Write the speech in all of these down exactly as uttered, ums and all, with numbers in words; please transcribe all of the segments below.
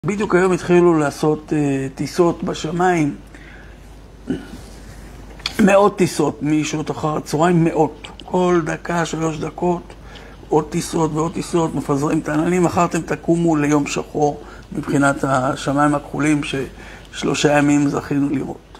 בדיוק היום התחילו לעשות uh, טיסות בשמיים, מאות טיסות משעות אחר הצהריים, מאות. כל דקה, שלוש דקות, עוד טיסות ועוד טיסות, מפזרים את העננים, אחר אתם תקומו ליום שחור מבחינת השמיים הכחולים ששלושה ימים זכינו לראות.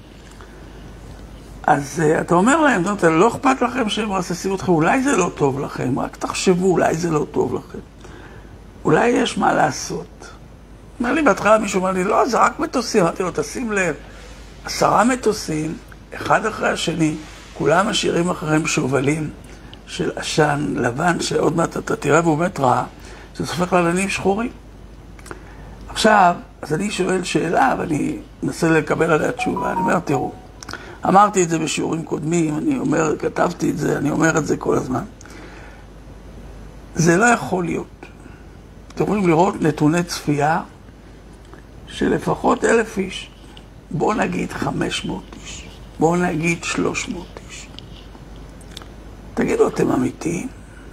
אז uh, אתה אומר להם, אתה, לא אכפת לכם שהם מרססים אתכם, אולי זה לא טוב לכם, רק תחשבו, אולי זה לא טוב לכם. אולי יש מה לעשות. אומר לי, בהתחלה מישהו אומר לי, לא, זה רק מטוסים. אמרתי לו, תשים לב, עשרה מטוסים, אחד אחרי השני, כולם משאירים אחריהם שובלים של עשן לבן, שעוד מעט אתה תראה והוא באמת רע, זה סופך לעננים שחורים. עכשיו, אז אני שואל שאלה, ואני מנסה לקבל עליה תשובה. אני אומר, תראו, אמרתי את זה בשיעורים קודמים, אני אומר, כתבתי את זה, אני אומר את זה כל הזמן. זה לא יכול להיות. אתם יכולים לראות נתוני צפייה של לפחות אלף איש. בואו נגיד חמש מאות איש. בואו נגיד שלוש מאות איש. תגידו, אתם אמיתיים?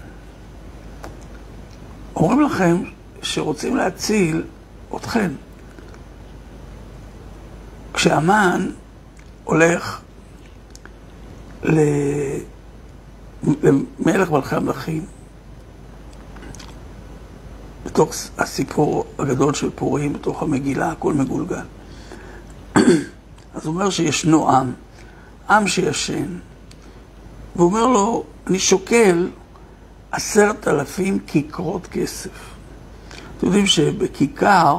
אומרים לכם שרוצים להציל אתכם. כשהמן הולך למלך מלכי המלכים, בתוך הסיפור הגדול של פורים, בתוך המגילה, הכל מגולגל. אז הוא אומר שישנו עם, עם שישן, והוא אומר לו, אני שוקל עשרת אלפים כיכרות כסף. אתם יודעים שבכיכר,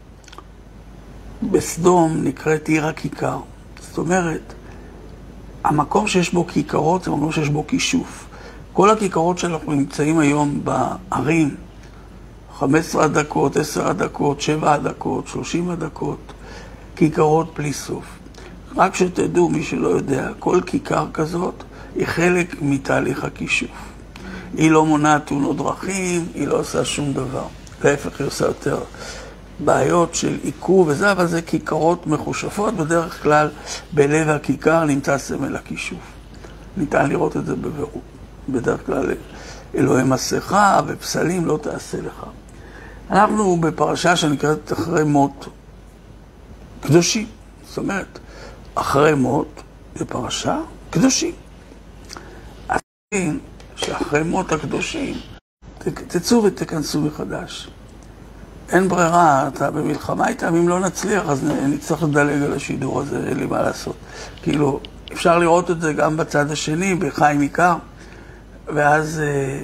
בסדום נקראת עיר הכיכר. זאת אומרת, המקום שיש בו כיכרות זה מקום שיש בו כישוף. כל הכיכרות שאנחנו נמצאים היום בערים, חמש עשרה דקות, עשר דקות, שבע דקות, שלושים דקות, כיכרות בלי סוף. רק שתדעו, מי שלא יודע, כל כיכר כזאת היא חלק מתהליך הכישוף. היא לא מונעת תאונות דרכים, היא לא עושה שום דבר. להפך, היא עושה יותר בעיות של עיכוב וזה, אבל זה כיכרות מחושפות. בדרך כלל בלב הכיכר נמצא סמל הכישוף. ניתן לראות את זה בבירור. בדרך כלל אלוהי מסכה ופסלים לא תעשה לך. אנחנו בפרשה שנקראת אחרי מות קדושים. זאת אומרת, אחרי מות בפרשה קדושים. אז שאחרי מות הקדושים תצאו ותכנסו מחדש. אין ברירה, אתה במלחמה איתם, אם לא נצליח אז נצטרך לדלג על השידור הזה, אין לי מה לעשות. כאילו, אפשר לראות את זה גם בצד השני, בחיים עיקר, ואז אה,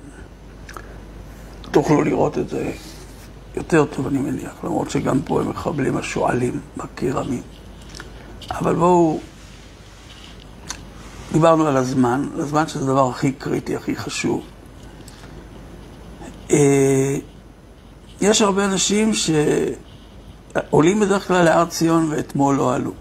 תוכלו לראות את זה יותר טוב, אני מניח, למרות שגם פה הם מחבלים השואלים בקירמים. אבל בואו, דיברנו על הזמן, הזמן שזה הדבר הכי קריטי, הכי חשוב. אה, יש הרבה אנשים שעולים בדרך כלל להר ציון ואתמול לא עלו.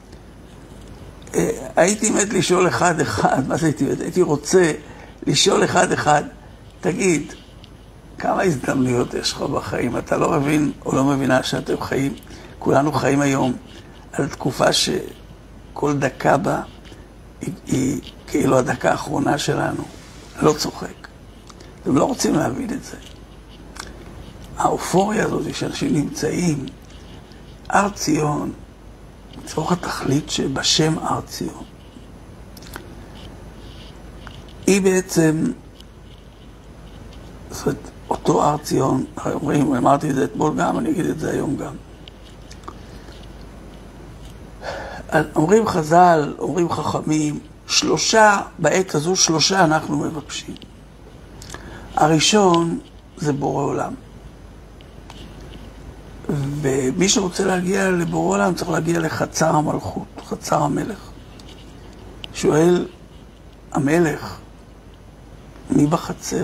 אה, הייתי מת לשאול אחד אחד, מה זה הייתי מת? הייתי רוצה לשאול אחד אחד, תגיד, כמה הזדמנויות יש לך בחיים? אתה לא מבין או לא מבינה שאתם חיים, כולנו חיים היום על תקופה שכל דקה בה היא, היא כאילו הדקה האחרונה שלנו. לא צוחק. אתם לא רוצים להבין את זה. האופוריה הזאת שאנשים נמצאים, הר ציון, מצורך התכלית שבשם הר ציון, היא בעצם, זאת אומרת, אותו הר ציון, אומרים, אמרתי את זה אתמול גם, אני אגיד את זה היום גם. אומרים חז"ל, אומרים חכמים, שלושה, בעת הזו שלושה אנחנו מבקשים. הראשון זה בורא עולם. ומי שרוצה להגיע לבורא עולם צריך להגיע לחצר המלכות, חצר המלך. שואל המלך, מי בחצר?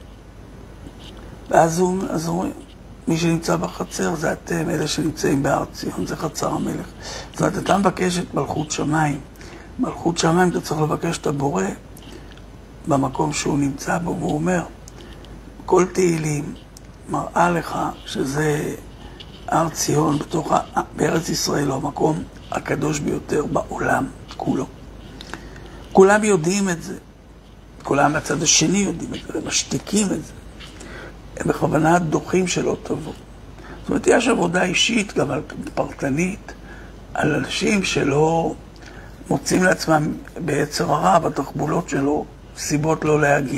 ואז הוא אומר, מי שנמצא בחצר זה אתם, אלה שנמצאים בהר ציון, זה חצר המלך. זאת אומרת, אתה מבקש את מלכות שמיים. מלכות שמיים אתה צריך לבקש את הבורא במקום שהוא נמצא בו, והוא אומר, כל תהילים מראה לך שזה הר ציון בתוך, בארץ ישראל, הוא המקום הקדוש ביותר בעולם כולו. כולם יודעים את זה. כולם מהצד השני יודעים את זה, הם משתיקים את זה. הם בכוונה דוחים שלא תבוא. זאת אומרת, יש עבודה אישית, גם פרטנית, על אנשים שלא מוצאים לעצמם ביצר הרע, בתחבולות שלו, סיבות לא להגיע.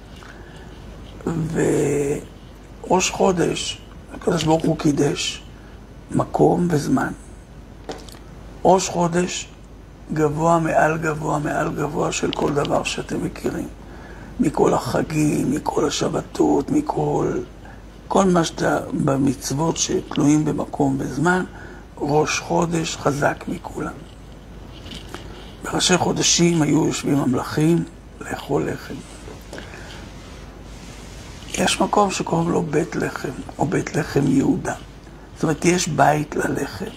וראש חודש, הקדוש ברוך הוא קידש מקום וזמן. ראש חודש גבוה מעל גבוה מעל גבוה של כל דבר שאתם מכירים. מכל החגים, מכל השבתות, מכל כל מה שאתה במצוות שתלויים במקום וזמן, ראש חודש חזק מכולם. בראשי חודשים היו יושבים המלכים לאכול לחם. יש מקום שקוראים לו בית לחם, או בית לחם יהודה. זאת אומרת, יש בית ללחם,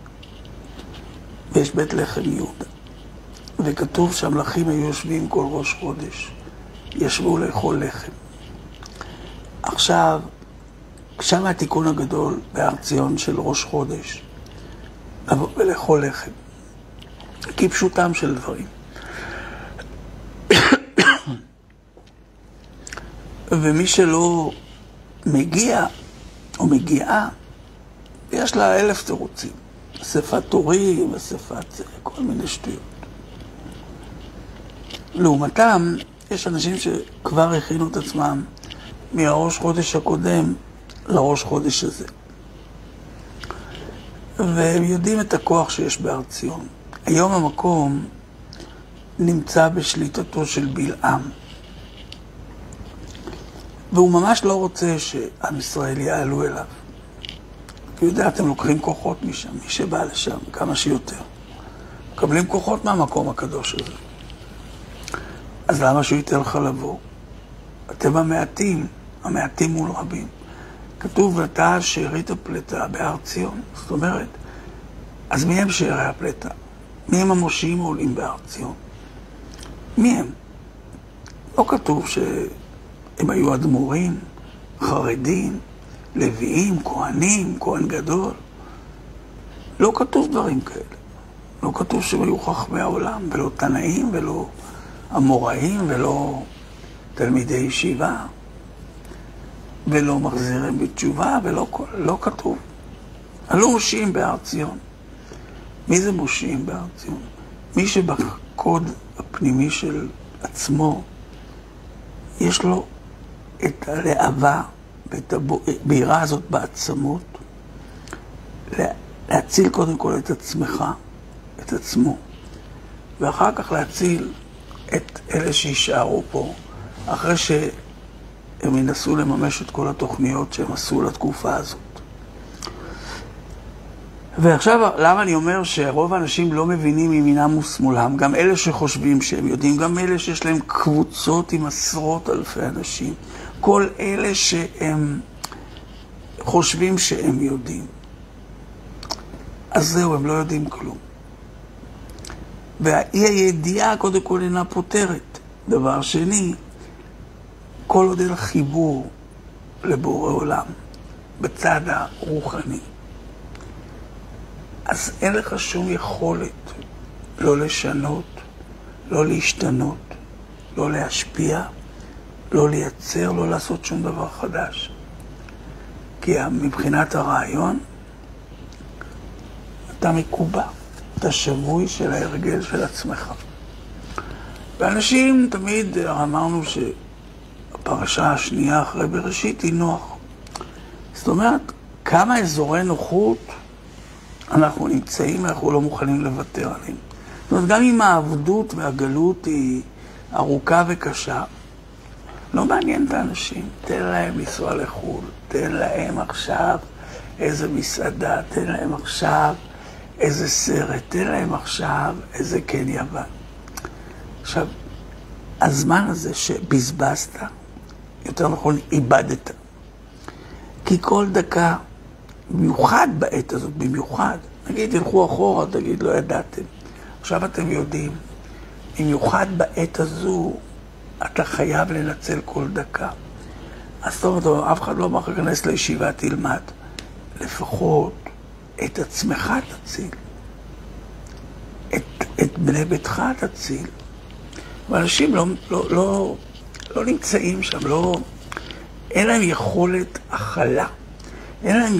ויש בית לחם יהודה. וכתוב שהמלכים היו יושבים כל ראש חודש, ישבו לאכול לחם. עכשיו, שם התיקון הגדול בהר ציון של ראש חודש, לבוא ולאכול לחם. כפשוטם של דברים. ומי שלא מגיע או מגיעה, יש לה אלף תירוצים. אספת תורים, אספת כל מיני שטויות. לעומתם, יש אנשים שכבר הכינו את עצמם מהראש חודש הקודם לראש חודש הזה. והם יודעים את הכוח שיש בהר ציון. היום המקום נמצא בשליטתו של בלעם. והוא ממש לא רוצה שעם ישראל יעלו אליו. כי יודע, אתם לוקחים כוחות משם, מי שבא לשם, כמה שיותר. מקבלים כוחות מהמקום הקדוש הזה. אז למה שהוא ייתן לך לבוא? אתם המעטים, המעטים מול רבים. כתוב, אתה שארית הפלטה בהר ציון. זאת אומרת, אז מי הם שארי הפלטה? מי הם המושיעים העולים בהר ציון? מי הם? לא כתוב שהם היו אדמו"רים, חרדים, לוויים, כהנים, כהן גדול. לא כתוב דברים כאלה. לא כתוב שהם היו חכמי העולם, ולא תנאים, ולא אמוראים, ולא תלמידי ישיבה, ולא מחזירים בתשובה, ולא לא כתוב. עלו מושיעים בהר ציון. מי זה מושיעים בהר ציון? מי שבקוד הפנימי של עצמו, יש לו את הלהבה ואת הבעירה הזאת בעצמות, להציל קודם כל את עצמך, את עצמו, ואחר כך להציל את אלה שישארו פה, אחרי שהם ינסו לממש את כל התוכניות שהם עשו לתקופה הזאת. ועכשיו, למה אני אומר שרוב האנשים לא מבינים ימינם ושמאלם? גם אלה שחושבים שהם יודעים, גם אלה שיש להם קבוצות עם עשרות אלפי אנשים, כל אלה שהם חושבים שהם יודעים. אז זהו, הם לא יודעים כלום. והאי הידיעה קודם כל אינה פותרת. דבר שני, כל עוד אין חיבור לבורא עולם, בצד הרוחני, אז אין לך שום יכולת לא לשנות, לא להשתנות, לא להשפיע, לא לייצר, לא לעשות שום דבר חדש. כי מבחינת הרעיון, אתה מקובע, אתה שבוי של ההרגל של עצמך. ואנשים תמיד אמרנו שהפרשה השנייה אחרי בראשית היא נוח. זאת אומרת, כמה אזורי נוחות אנחנו נמצאים, אנחנו לא מוכנים לוותר עליהם. זאת אומרת, גם אם העבדות והגלות היא ארוכה וקשה, לא מעניין את האנשים. תן להם לנסוע לחו"ל, תן להם עכשיו איזה מסעדה, תן להם עכשיו איזה סרט, תן להם עכשיו איזה כן יוון. עכשיו, הזמן הזה שבזבזת, יותר נכון, איבדת. כי כל דקה, במיוחד בעת הזאת, במיוחד, נגיד, תלכו אחורה, תגיד, לא ידעתם. עכשיו אתם יודעים, במיוחד בעת הזו, אתה חייב לנצל כל דקה. אז טוב, טוב, אף אחד לא אמר להיכנס לישיבה, תלמד. לפחות את עצמך תציל. את, את בני ביתך תציל. ואנשים לא, לא, לא, לא נמצאים שם, לא, אין להם יכולת הכלה. אין להם